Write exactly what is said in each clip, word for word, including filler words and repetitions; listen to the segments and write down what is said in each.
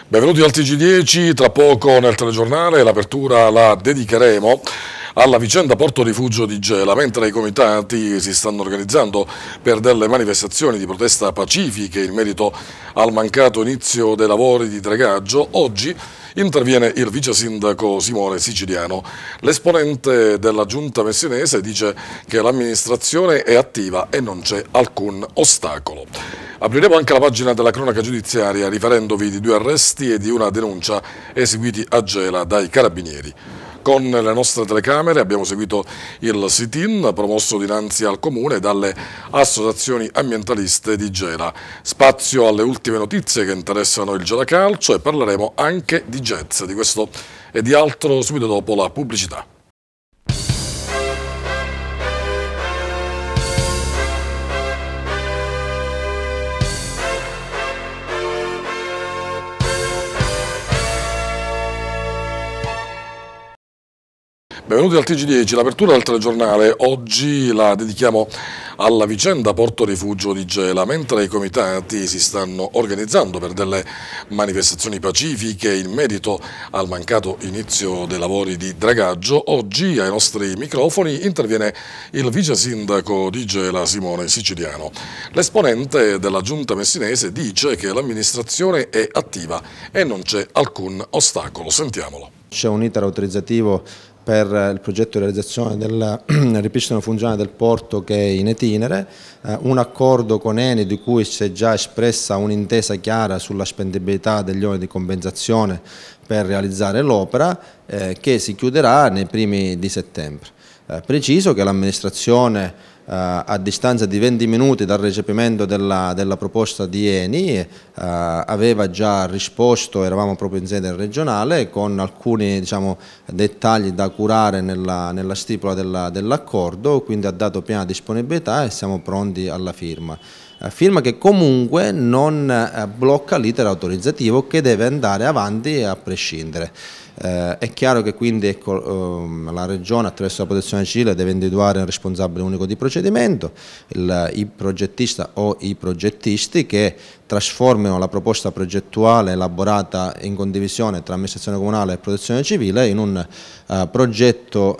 Benvenuti al T G dieci, tra poco nel telegiornale l'apertura la dedicheremo alla vicenda Porto Rifugio di Gela, mentre i comitati si stanno organizzando per delle manifestazioni di protesta pacifiche in merito al mancato inizio dei lavori di dragaggio. Oggi interviene il vice sindaco Simone Siciliano. L'esponente della giunta messinese dice che l'amministrazione è attiva e non c'è alcun ostacolo. Apriremo anche la pagina della cronaca giudiziaria riferendovi di due arresti e di una denuncia eseguiti a Gela dai carabinieri. Con le nostre telecamere abbiamo seguito il sit-in promosso dinanzi al comune dalle associazioni ambientaliste di Gela. Spazio alle ultime notizie che interessano il Gela Calcio e parleremo anche di jazz, di questo e di altro subito dopo la pubblicità. Benvenuti al T G dieci, l'apertura del telegiornale oggi la dedichiamo alla vicenda Porto Rifugio di Gela, mentre i comitati si stanno organizzando per delle manifestazioni pacifiche in merito al mancato inizio dei lavori di dragaggio. Oggi ai nostri microfoni interviene il vice sindaco di Gela Simone Siciliano. L'esponente della giunta messinese dice che l'amministrazione è attiva e non c'è alcun ostacolo. Sentiamolo. C'è un iter autorizzativo per il progetto di realizzazione del ripristino funzionale del porto che è in itinere, eh, un accordo con Eni di cui si è già espressa un'intesa chiara sulla spendibilità degli oneri di compensazione per realizzare l'opera, eh, che si chiuderà nei primi di settembre. Eh, preciso che l'amministrazione Uh, a distanza di venti minuti dal recepimento della, della proposta di Eni uh, aveva già risposto, eravamo proprio in sede regionale, con alcuni diciamo, dettagli da curare nella, nella stipula dell'accordo, quindi ha dato piena disponibilità e siamo pronti alla firma. Uh, firma che comunque non uh, blocca l'iter autorizzativo, che deve andare avanti a prescindere. Eh, è chiaro che quindi ecco, ehm, la Regione attraverso la Protezione Civile deve individuare un responsabile unico di procedimento, il, il progettista o i progettisti che trasformino la proposta progettuale elaborata in condivisione tra amministrazione comunale e Protezione Civile in un uh, progetto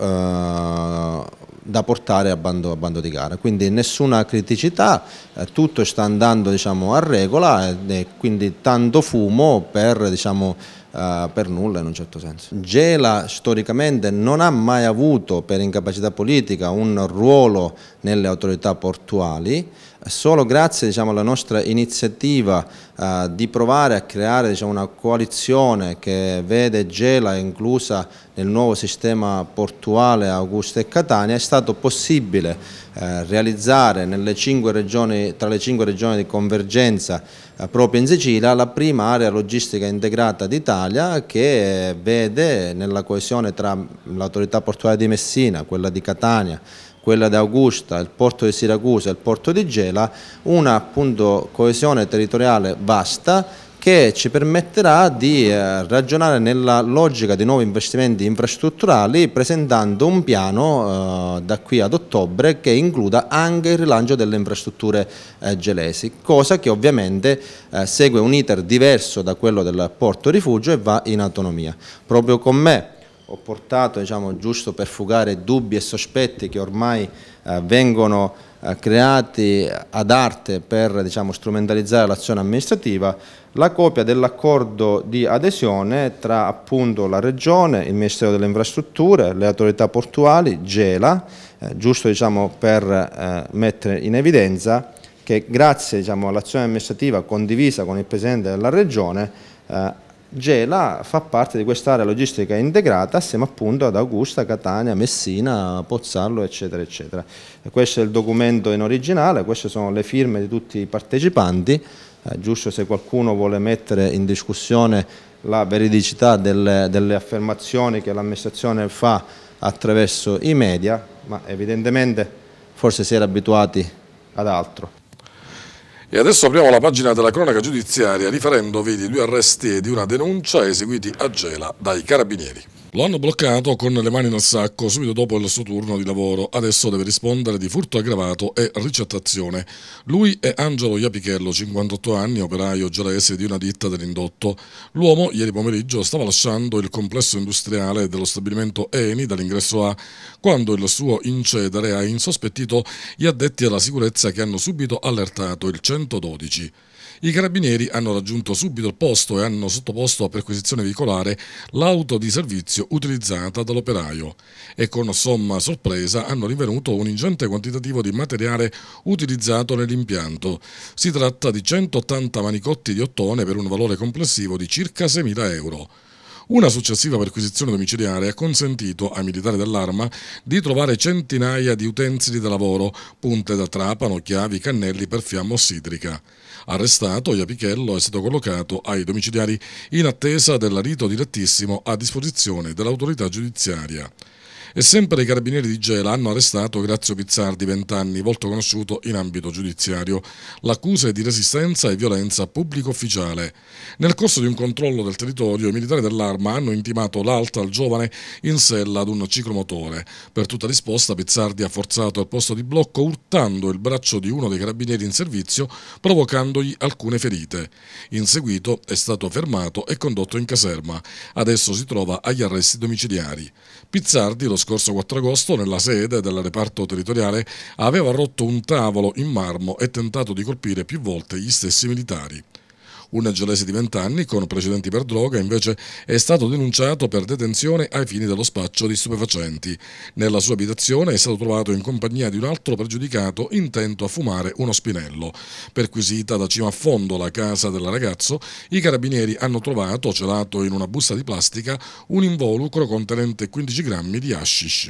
uh, da portare a bando, a bando di gara. Quindi nessuna criticità, eh, tutto sta andando diciamo, a regola e quindi tanto fumo per diciamo, Uh, per nulla in un certo senso. Gela storicamente non ha mai avuto per incapacità politica un ruolo nelle autorità portuali, solo grazie diciamo, alla nostra iniziativa uh, di provare a creare diciamo, una coalizione che vede Gela inclusa nel nuovo sistema portuale Augusta e Catania, è stato possibile uh, realizzare nelle cinque regioni, tra le cinque regioni di convergenza uh, proprio in Sicilia la prima area logistica integrata d'Italia, che vede nella coesione tra l'autorità portuale di Messina, quella di Catania, quella di Augusta, il porto di Siracusa e il porto di Gela, una appunto coesione territoriale vasta che ci permetterà di eh, ragionare nella logica di nuovi investimenti infrastrutturali, presentando un piano eh, da qui ad ottobre che includa anche il rilancio delle infrastrutture eh, gelesi, cosa che ovviamente eh, segue un iter diverso da quello del Porto Rifugio e va in autonomia. Proprio con me ho portato, diciamo, giusto per fugare dubbi e sospetti che ormai eh, vengono eh, creati ad arte per diciamo, strumentalizzare l'azione amministrativa, la copia dell'accordo di adesione tra appunto la Regione, il Ministero delle Infrastrutture, le autorità portuali, Gela, eh, giusto diciamo, per eh, mettere in evidenza che grazie diciamo, all'azione amministrativa condivisa con il Presidente della Regione, eh, Gela fa parte di quest'area logistica integrata assieme appunto ad Augusta, Catania, Messina, Pozzallo eccetera eccetera. E questo è il documento in originale, queste sono le firme di tutti i partecipanti, eh, giusto se qualcuno vuole mettere in discussione la veridicità delle, delle affermazioni che l'amministrazione fa attraverso i media, ma evidentemente forse si era abituati ad altro. E adesso apriamo la pagina della cronaca giudiziaria riferendovi di due arresti e di una denuncia eseguiti a Gela dai carabinieri. Lo hanno bloccato con le mani nel sacco subito dopo il suo turno di lavoro. Adesso deve rispondere di furto aggravato e ricettazione. Lui è Angelo Iapichello, cinquantotto anni, operaio gelese di una ditta dell'indotto. L'uomo ieri pomeriggio stava lasciando il complesso industriale dello stabilimento Eni dall'ingresso A quando il suo incedere ha insospettito gli addetti alla sicurezza che hanno subito allertato il centododici. I carabinieri hanno raggiunto subito il posto e hanno sottoposto a perquisizione veicolare l'auto di servizio utilizzata dall'operaio e con somma sorpresa hanno rinvenuto un ingente quantitativo di materiale utilizzato nell'impianto. Si tratta di centottanta manicotti di ottone per un valore complessivo di circa seimila euro. Una successiva perquisizione domiciliare ha consentito ai militari dell'Arma di trovare centinaia di utensili da lavoro, punte da trapano, chiavi, cannelli per fiamma ossidrica. Arrestato, Iapichello è stato collocato ai domiciliari in attesa del rito direttissimo a disposizione dell'autorità giudiziaria. E sempre i carabinieri di Gela hanno arrestato Grazio Pizzardi, venti anni, volto conosciuto in ambito giudiziario. L'accusa è di resistenza e violenza pubblico ufficiale. Nel corso di un controllo del territorio, i militari dell'Arma hanno intimato l'alta al giovane in sella ad un ciclomotore. Per tutta risposta, Pizzardi ha forzato il posto di blocco urtando il braccio di uno dei carabinieri in servizio, provocandogli alcune ferite. In seguito è stato fermato e condotto in caserma. Adesso si trova agli arresti domiciliari. Pizzardi, lo scorso quattro agosto, nella sede del reparto territoriale, aveva rotto un tavolo in marmo e tentato di colpire più volte gli stessi militari. Un gelese di venti anni, con precedenti per droga, invece è stato denunciato per detenzione ai fini dello spaccio di stupefacenti. Nella sua abitazione è stato trovato in compagnia di un altro pregiudicato intento a fumare uno spinello. Perquisita da cima a fondo la casa del ragazzo, i carabinieri hanno trovato, celato in una busta di plastica, un involucro contenente quindici grammi di hashish.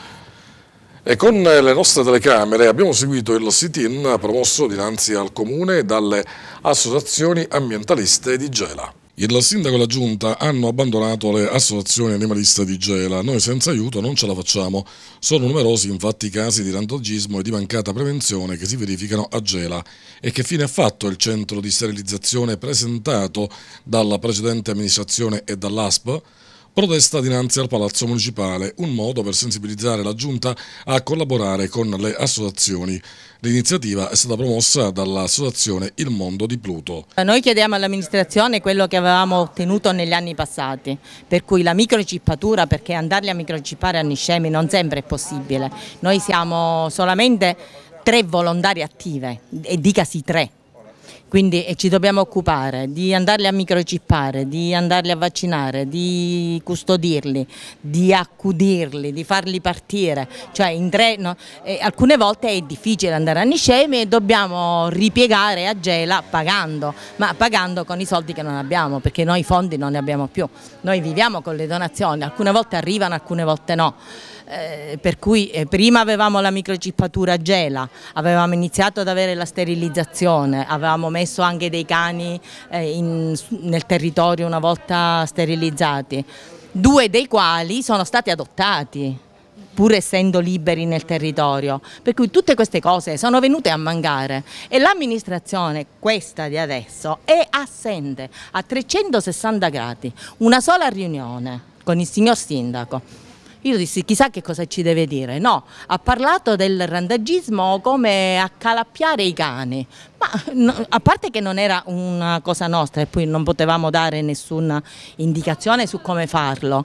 E con le nostre telecamere abbiamo seguito il sit-in promosso dinanzi al Comune dalle associazioni ambientaliste di Gela. Il sindaco e la giunta hanno abbandonato le associazioni animaliste di Gela. Noi senza aiuto non ce la facciamo. Sono numerosi infatti i casi di randagismo e di mancata prevenzione che si verificano a Gela. E che fine ha fatto il centro di sterilizzazione presentato dalla precedente amministrazione e dall'A S P? Protesta dinanzi al Palazzo Municipale, un modo per sensibilizzare la Giunta a collaborare con le associazioni. L'iniziativa è stata promossa dall'associazione Il Mondo di Pluto. Noi chiediamo all'amministrazione quello che avevamo ottenuto negli anni passati, per cui la microchippatura, perché andarli a microchippare a Niscemi non sempre è possibile. Noi siamo solamente tre volontarie attive, e dicasi tre. Quindi eh, ci dobbiamo occupare di andarli a microchippare, di andarli a vaccinare, di custodirli, di accudirli, di farli partire. Cioè in tre, no, eh, alcune volte è difficile andare a Niscemi e dobbiamo ripiegare a Gela pagando, ma pagando con i soldi che non abbiamo, perché noi i fondi non ne abbiamo più. Noi viviamo con le donazioni, alcune volte arrivano, alcune volte no. Eh, per cui eh, prima avevamo la microchippatura a Gela, avevamo iniziato ad avere la sterilizzazione, avevamo messo anche dei cani eh, in, nel territorio una volta sterilizzati, due dei quali sono stati adottati pur essendo liberi nel territorio, per cui tutte queste cose sono venute a mancare e l'amministrazione, questa di adesso, è assente a trecentosessanta gradi, una sola riunione con il signor sindaco. Io dissi chissà che cosa ci deve dire, no, ha parlato del randagismo come accalappiare i cani, ma no, a parte che non era una cosa nostra e poi non potevamo dare nessuna indicazione su come farlo,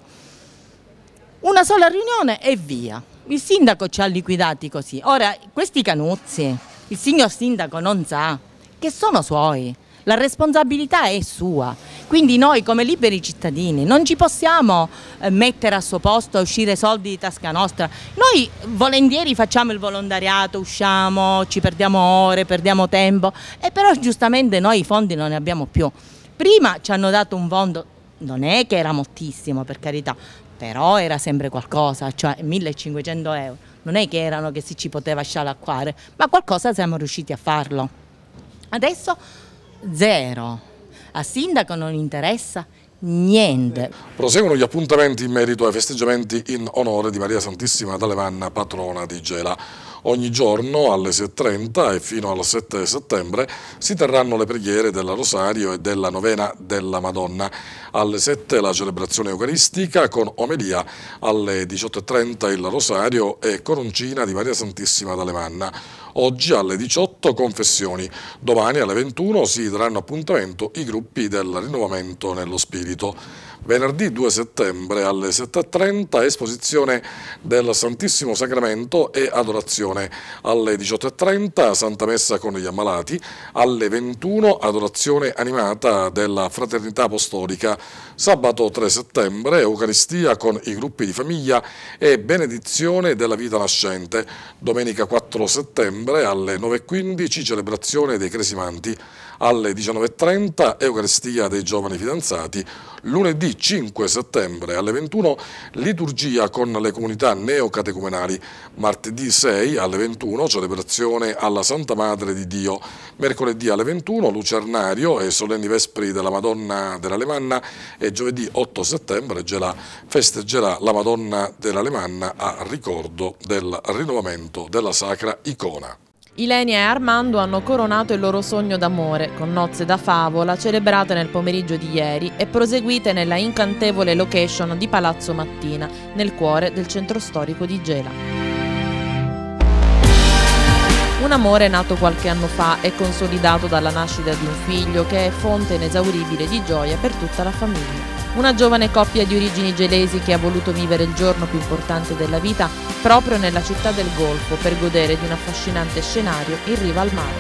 una sola riunione e via, il sindaco ci ha liquidati così. Ora questi canuzzi, il signor sindaco non sa che sono suoi. La responsabilità è sua, quindi noi come liberi cittadini non ci possiamo mettere a suo posto e uscire soldi di tasca nostra. Noi volentieri facciamo il volontariato, usciamo, ci perdiamo ore, perdiamo tempo, e però giustamente noi i fondi non ne abbiamo più. Prima ci hanno dato un fondo, non è che era moltissimo per carità, però era sempre qualcosa, cioè millecinquecento euro, non è che erano che si ci poteva scialacquare, ma qualcosa siamo riusciti a farlo. Adesso zero, a sindaco non interessa niente. Proseguono gli appuntamenti in merito ai festeggiamenti in onore di Maria Santissima d'Alemanna, patrona di Gela. Ogni giorno alle sei e trenta e fino al sette settembre si terranno le preghiere del Rosario e della Novena della Madonna. Alle sette la celebrazione eucaristica con omelia, alle diciotto e trenta il Rosario e coroncina di Maria Santissima d'Alemanna. Oggi alle diciotto confessioni, domani alle ventuno si daranno appuntamento i gruppi del rinnovamento nello spirito. Venerdì due settembre alle sette e trenta esposizione del Santissimo Sacramento e adorazione. Alle diciotto e trenta Santa Messa con gli ammalati, alle ventuno adorazione animata della Fraternità Apostolica. Sabato tre settembre Eucaristia con i gruppi di famiglia e benedizione della vita nascente. Domenica quattro settembre alle nove e quindici celebrazione dei cresimanti. Alle diciannove e trenta Eucaristia dei giovani fidanzati. Lunedì cinque settembre alle ventuno liturgia con le comunità neocatecumenali. Martedì sei alle ventuno celebrazione alla Santa Madre di Dio. Mercoledì alle ventuno lucernario e solenni vespri della Madonna dell'Alemanna e giovedì otto settembre Gela festeggerà la Madonna dell'Alemanna a ricordo del rinnovamento della Sacra Icona. Ilenia e Armando hanno coronato il loro sogno d'amore con nozze da favola celebrate nel pomeriggio di ieri e proseguite nella incantevole location di Palazzo Mattina, nel cuore del centro storico di Gela. Un amore nato qualche anno fa e consolidato dalla nascita di un figlio che è fonte inesauribile di gioia per tutta la famiglia. Una giovane coppia di origini gelesi che ha voluto vivere il giorno più importante della vita proprio nella città del Golfo per godere di un affascinante scenario in riva al mare.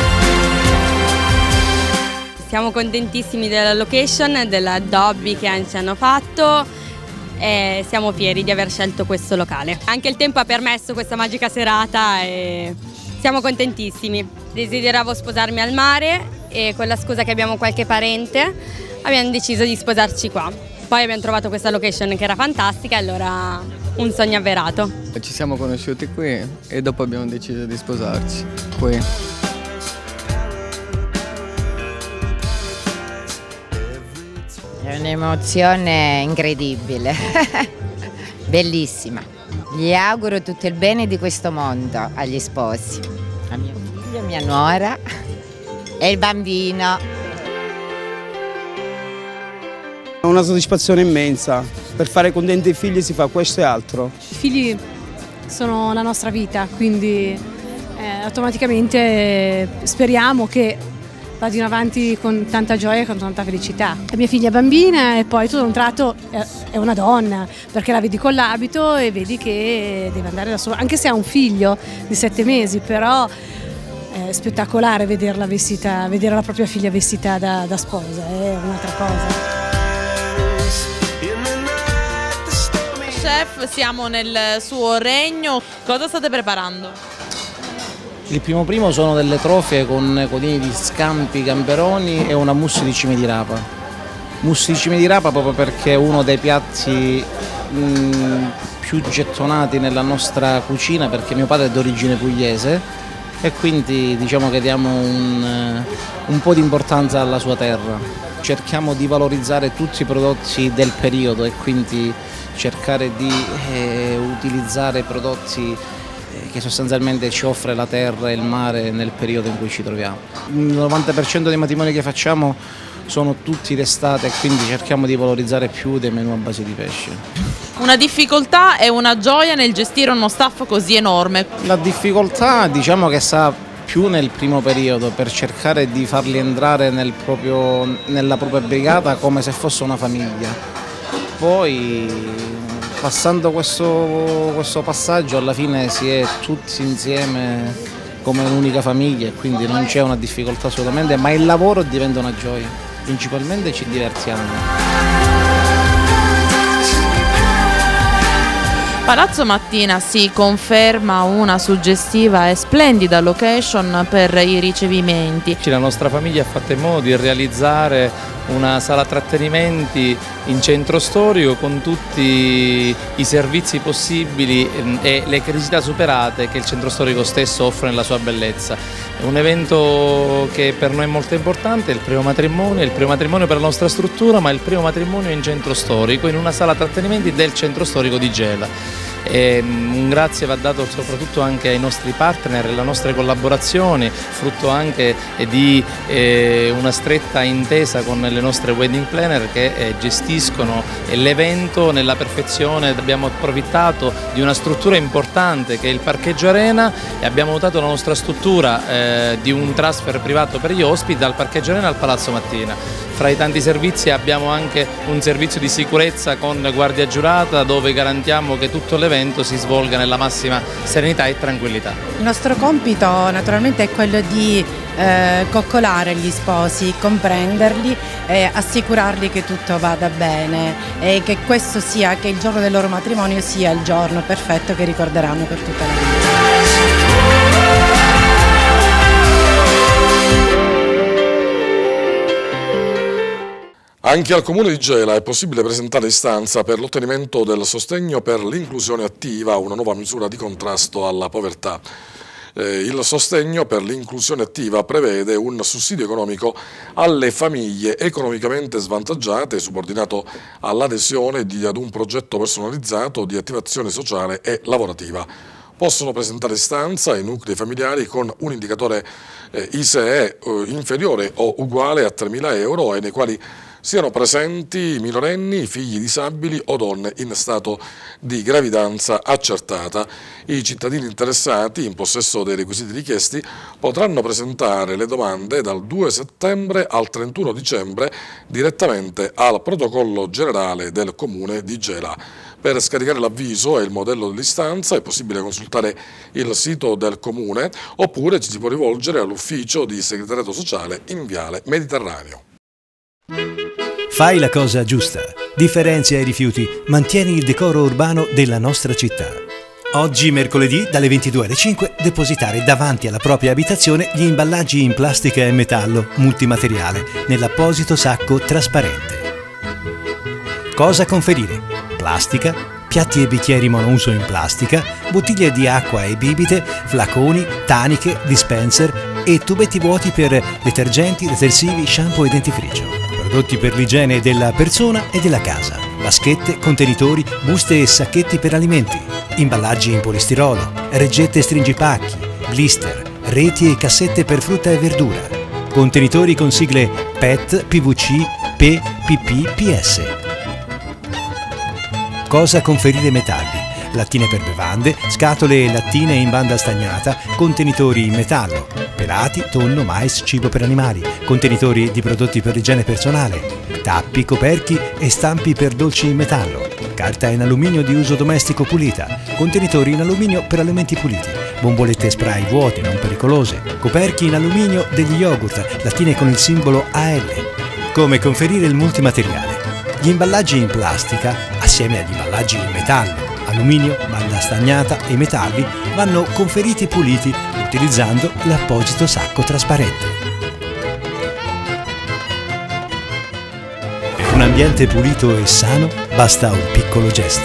Siamo contentissimi della location, dell'addobbi che ci hanno fatto e siamo fieri di aver scelto questo locale. Anche il tempo ha permesso questa magica serata e siamo contentissimi. Desideravo sposarmi al mare e con la scusa che abbiamo qualche parente abbiamo deciso di sposarci qua. Poi abbiamo trovato questa location che era fantastica e allora un sogno avverato. Ci siamo conosciuti qui e dopo abbiamo deciso di sposarci qui. È un'emozione incredibile, bellissima. Gli auguro tutto il bene di questo mondo agli sposi, a mio figlio, a mia nuora e il bambino. Una soddisfazione immensa, per fare contenti i figli si fa questo e altro. I figli sono la nostra vita, quindi eh, automaticamente speriamo che vadino avanti con tanta gioia e con tanta felicità. La mia figlia è bambina e poi tutto da un tratto è una donna, perché la vedi con l'abito e vedi che deve andare da sola, anche se ha un figlio di sette mesi, però è spettacolare vederla vestita, vedere la propria figlia vestita da, da sposa, è un'altra cosa. Chef, siamo nel suo regno, cosa state preparando? Il primo primo sono delle trofie con codini di scampi, gamberoni e una mousse di cime di rapa. Mousse di cime di rapa proprio perché è uno dei piatti mh, più gettonati nella nostra cucina, perché mio padre è d'origine pugliese e quindi diciamo che diamo un, un po' di importanza alla sua terra. Cerchiamo di valorizzare tutti i prodotti del periodo e quindi cercare di eh, utilizzare prodotti eh, che sostanzialmente ci offre la terra e il mare nel periodo in cui ci troviamo. Il novanta per cento dei matrimoni che facciamo sono tutti d'estate e quindi cerchiamo di valorizzare più dei menù a base di pesce. Una difficoltà e una gioia nel gestire uno staff così enorme. La difficoltà diciamo che sta più nel primo periodo per cercare di farli entrare nel proprio, nella propria brigata come se fosse una famiglia. Poi passando questo, questo passaggio alla fine si è tutti insieme come un'unica famiglia e quindi non c'è una difficoltà assolutamente, ma il lavoro diventa una gioia, principalmente ci divertiamo. Palazzo Mattina si conferma una suggestiva e splendida location per i ricevimenti. La nostra famiglia ha fatto in modo di realizzare una sala trattenimenti in centro storico con tutti i servizi possibili e le criticità superate che il centro storico stesso offre nella sua bellezza. È un evento che per noi è molto importante, è il primo matrimonio, è il primo matrimonio per la nostra struttura, ma è il primo matrimonio in centro storico, in una sala trattenimenti del centro storico di Gela. E un grazie va dato soprattutto anche ai nostri partner, alle nostre collaborazioni, frutto anche di eh, una stretta intesa con le nostre wedding planner che eh, gestiscono l'evento nella perfezione. Abbiamo approfittato di una struttura importante che è il parcheggio arena e abbiamo dotato la nostra struttura eh, di un transfer privato per gli ospiti dal parcheggio arena al Palazzo Mattina. Fra i tanti servizi abbiamo anche un servizio di sicurezza con guardia giurata dove garantiamo che tutto l'evento si svolga nella massima serenità e tranquillità. Il nostro compito naturalmente è quello di eh, coccolare gli sposi, comprenderli e assicurarli che tutto vada bene e che questo sia, che il giorno del loro matrimonio sia il giorno perfetto che ricorderanno per tutta la vita. Anche al Comune di Gela è possibile presentare istanza per l'ottenimento del sostegno per l'inclusione attiva, una nuova misura di contrasto alla povertà. Eh, il sostegno per l'inclusione attiva prevede un sussidio economico alle famiglie economicamente svantaggiate subordinato all'adesione ad un progetto personalizzato di attivazione sociale e lavorativa. Possono presentare istanza i nuclei familiari con un indicatore eh, I S E eh, inferiore o uguale a tremila euro e nei quali siano presenti minorenni, figli disabili o donne in stato di gravidanza accertata. I cittadini interessati, in possesso dei requisiti richiesti, potranno presentare le domande dal due settembre al trentuno dicembre direttamente al protocollo generale del Comune di Gela. Per scaricare l'avviso e il modello dell'istanza è possibile consultare il sito del Comune oppure ci si può rivolgere all'ufficio di segretariato sociale in Viale Mediterraneo. Fai la cosa giusta, differenzia i rifiuti, mantieni il decoro urbano della nostra città. Oggi, mercoledì, dalle ventidue alle cinque, depositare davanti alla propria abitazione gli imballaggi in plastica e metallo multimateriale nell'apposito sacco trasparente. Cosa conferire? Plastica, piatti e bicchieri monouso in plastica, bottiglie di acqua e bibite, flaconi, taniche, dispenser e tubetti vuoti per detergenti, detersivi, shampoo e dentifricio. Prodotti per l'igiene della persona e della casa, vaschette, contenitori, buste e sacchetti per alimenti, imballaggi in polistirolo, reggette e stringipacchi, blister, reti e cassette per frutta e verdura, contenitori con sigle P E T, P V C, P, P P, P S. Cosa conferire metalli? Lattine per bevande, scatole e lattine in banda stagnata, contenitori in metallo, pelati, tonno, mais, cibo per animali, contenitori di prodotti per l'igiene personale, tappi, coperchi e stampi per dolci in metallo, carta in alluminio di uso domestico pulita, contenitori in alluminio per alimenti puliti, bombolette spray vuote non pericolose, coperchi in alluminio degli yogurt, lattine con il simbolo A L. Come conferire il multimateriale? Gli imballaggi in plastica, assieme agli imballaggi in metallo, alluminio, banda stagnata e metalli, vanno conferiti puliti utilizzando l'apposito sacco trasparente. Per un ambiente pulito e sano basta un piccolo gesto.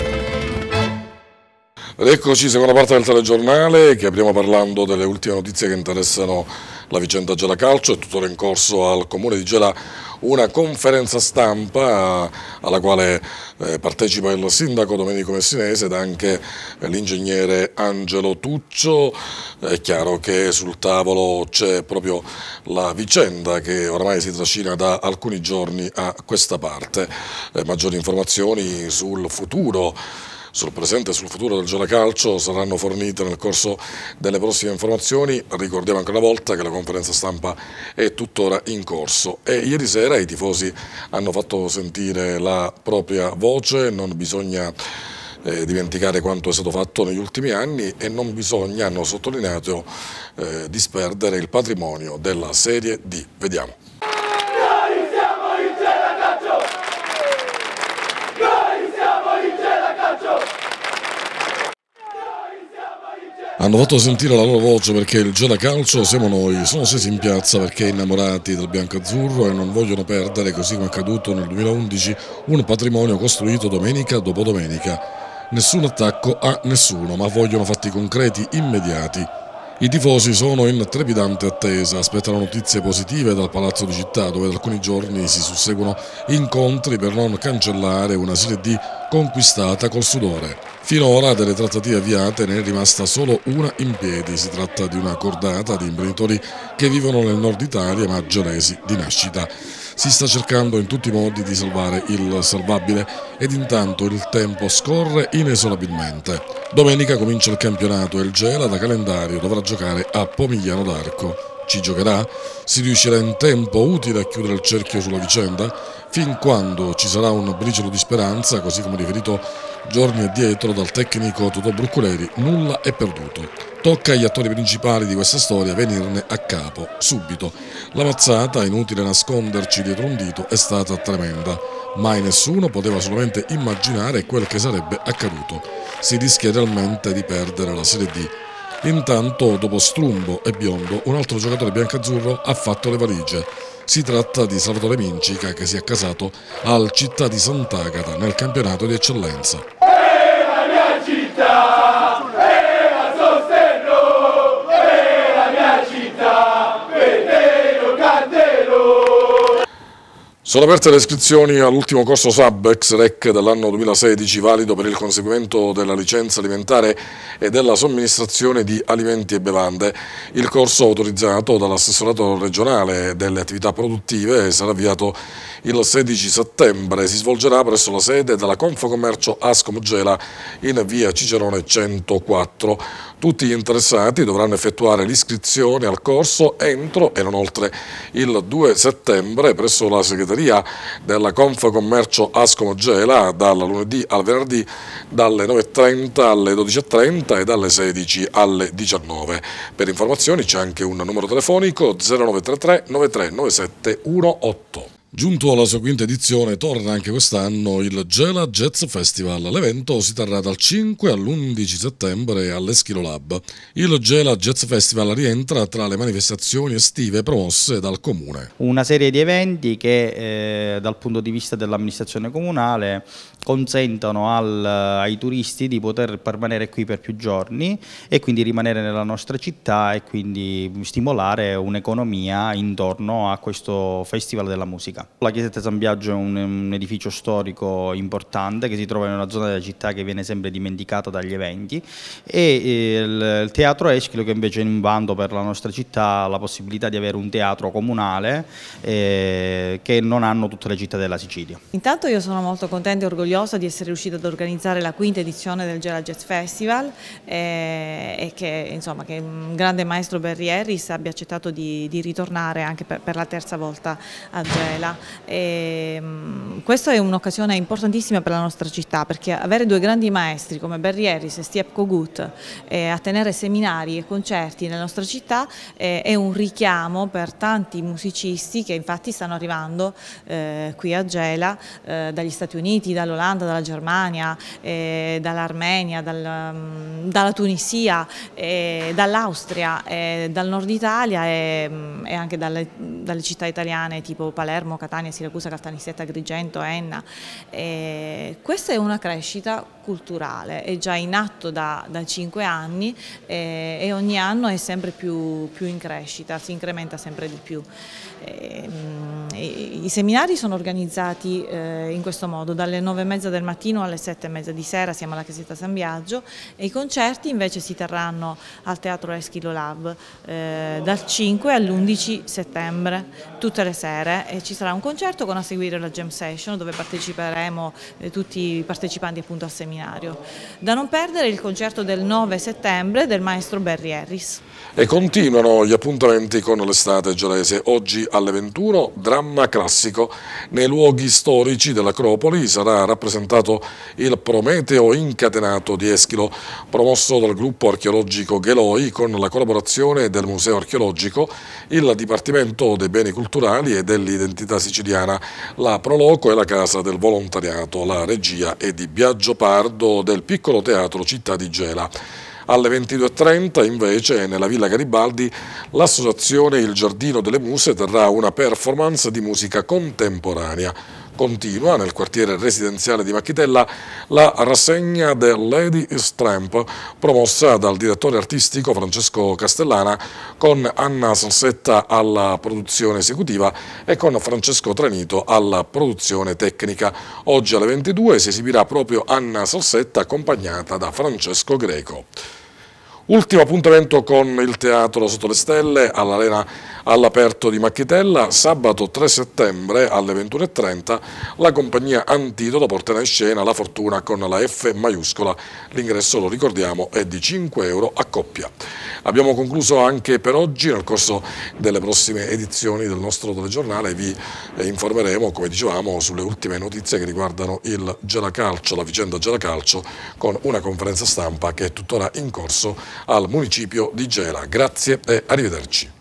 Ed eccoci, seconda parte del telegiornale, che apriamo parlando delle ultime notizie che interessano la vicenda Gela Calcio. È tuttora in corso al Comune di Gela una conferenza stampa alla quale eh, partecipa il sindaco Domenico Messinese ed anche eh, l'ingegnere Angelo Tuccio. È chiaro che sul tavolo c'è proprio la vicenda che oramai si trascina da alcuni giorni a questa parte. Eh, maggiori informazioni sul futuro, sul presente e sul futuro del Gela Calcio saranno fornite nel corso delle prossime informazioni. Ricordiamo anche una volta che la conferenza stampa è tuttora in corso e ieri sera i tifosi hanno fatto sentire la propria voce. Non bisogna eh, dimenticare quanto è stato fatto negli ultimi anni e non bisogna, hanno sottolineato, eh, disperdere il patrimonio della Serie D. Vediamo. Hanno fatto sentire la loro voce perché il Gela Calcio siamo noi, sono scesi in piazza perché innamorati del biancazzurro e non vogliono perdere, così come accaduto nel duemilaundici, un patrimonio costruito domenica dopo domenica. Nessun attacco a nessuno, ma vogliono fatti concreti immediati. I tifosi sono in trepidante attesa, aspettano notizie positive dal Palazzo di Città, dove da alcuni giorni si susseguono incontri per non cancellare una Serie D conquistata col sudore. Finora delle trattative avviate ne è rimasta solo una in piedi, si tratta di una cordata di imprenditori che vivono nel nord Italia ma gelesi di nascita. Si sta cercando in tutti i modi di salvare il salvabile ed intanto il tempo scorre inesorabilmente. Domenica comincia il campionato e il Gela da calendario dovrà giocare a Pomigliano d'Arco. Ci giocherà? Si riuscirà in tempo utile a chiudere il cerchio sulla vicenda? Fin quando ci sarà un briciolo di speranza, così come riferito giorni addietro dal tecnico Totò Brucculeri, nulla è perduto. Tocca agli attori principali di questa storia venirne a capo, subito. La mazzata, inutile nasconderci dietro un dito, è stata tremenda. Mai nessuno poteva solamente immaginare quel che sarebbe accaduto. Si rischia realmente di perdere la Serie D. Intanto, dopo Strumbo e Biondo, un altro giocatore biancazzurro ha fatto le valigie. Si tratta di Salvatore Mincica, che si è accasato al Città di Sant'Agata nel campionato di eccellenza. È la mia città, è la sostengo, è la mia città, vedelo, cantelo. Sono aperte le iscrizioni all'ultimo corso S A B ex-REC dell'anno duemilasedici, valido per il conseguimento della licenza alimentare e della somministrazione di alimenti e bevande. Il corso, autorizzato dall'assessorato regionale delle attività produttive, sarà avviato il sedici settembre. Si svolgerà presso la sede della Confcommercio Ascom Gela in via Cicerone centoquattro. Tutti gli interessati dovranno effettuare l'iscrizione al corso entro e non oltre il due settembre presso la segreteria della Confcommercio Ascom Gela dal lunedì al venerdì dalle nove e trenta alle dodici e trenta e dalle sedici alle diciannove. Per informazioni c'è anche un numero telefonico zero nove tre tre nove tre nove sette uno otto. Giunto alla sua quinta edizione, torna anche quest'anno il Gela Jazz Festival. L'evento si terrà dal cinque all'undici settembre all'Eschilo Lab. Il Gela Jazz Festival rientra tra le manifestazioni estive promosse dal Comune. Una serie di eventi che eh, dal punto di vista dell'amministrazione comunale consentono al, ai turisti di poter permanere qui per più giorni e quindi rimanere nella nostra città e quindi stimolare un'economia intorno a questo Festival della musica. La chiesetta San Biagio è un, un edificio storico importante che si trova in una zona della città che viene sempre dimenticata dagli eventi e eh, il, il Teatro Eschilo, che invece è in bando per la nostra città, ha la possibilità di avere un teatro comunale eh, che non hanno tutte le città della Sicilia. Intanto io sono molto contenta e orgogliosa di essere riuscita ad organizzare la quinta edizione del Gela Jazz Festival eh, e che, insomma, che un grande maestro Barry Harris abbia accettato di, di ritornare anche per, per la terza volta a Gela. E, um, questa è un'occasione importantissima per la nostra città, perché avere due grandi maestri come Barry Harris e Steve Kogut eh, a tenere seminari e concerti nella nostra città eh, è un richiamo per tanti musicisti che infatti stanno arrivando eh, qui a Gela eh, dagli Stati Uniti, dall'Olanda, dalla Germania, eh, dall'Armenia, dal, um, dalla Tunisia, eh, dall'Austria, eh, dal nord Italia e, e anche dalle, dalle città italiane tipo Palermo, Catania, Siracusa, Caltanissetta, Agrigento, Enna. E questa è una crescita culturale, è già in atto da, da cinque anni e, e ogni anno è sempre più, più in crescita, si incrementa sempre di più. E, e, I seminari sono organizzati eh, in questo modo, dalle nove e mezza del mattino alle sette e mezza di sera siamo alla Chiesetta San Biagio e i concerti invece si terranno al Teatro Eschilo Lab eh, dal cinque all'undici settembre, tutte le sere, e ci sarà un concerto con a seguire la jam session dove parteciperemo eh, tutti i partecipanti appunto al seminario. Da non perdere il concerto del nove settembre del maestro Barry Harris. E continuano gli appuntamenti con l'estate gelese. Oggi alle ventuno, dramma classico. Nei luoghi storici dell'Acropoli sarà rappresentato il Prometeo incatenato di Eschilo, promosso dal gruppo archeologico Gheloi con la collaborazione del Museo Archeologico, il Dipartimento dei Beni Culturali e dell'Identità Siciliana, la Proloco e la Casa del Volontariato. La regia è di Biagio Pardo del Piccolo Teatro Città di Gela. Alle ventidue e trenta invece nella Villa Garibaldi l'associazione Il Giardino delle Muse terrà una performance di musica contemporanea. Continua nel quartiere residenziale di Macchitella la rassegna The Lady is Tramp, promossa dal direttore artistico Francesco Castellana, con Anna Salsetta alla produzione esecutiva e con Francesco Tranito alla produzione tecnica. Oggi alle ventidue si esibirà proprio Anna Salsetta accompagnata da Francesco Greco. Ultimo appuntamento con il Teatro Sotto le Stelle all'Arena all'aperto di Macchitella, sabato tre settembre alle ventuno e trenta la compagnia Antidoto porterà in scena La Fortuna con la F maiuscola. L'ingresso, lo ricordiamo, è di cinque euro a coppia. Abbiamo concluso anche per oggi. Nel corso delle prossime edizioni del nostro telegiornale vi informeremo, come dicevamo, sulle ultime notizie che riguardano il Gelacalcio, la vicenda Gelacalcio, con una conferenza stampa che è tuttora in corso al municipio di Gela. Grazie e arrivederci.